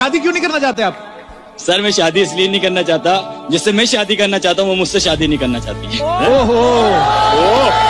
शादी क्यों नहीं करना चाहते आप? सर मैं शादी इसलिए नहीं करना चाहता, जिससे मैं शादी करना चाहता हूँ वो मुझसे शादी नहीं करना चाहती है। ओहो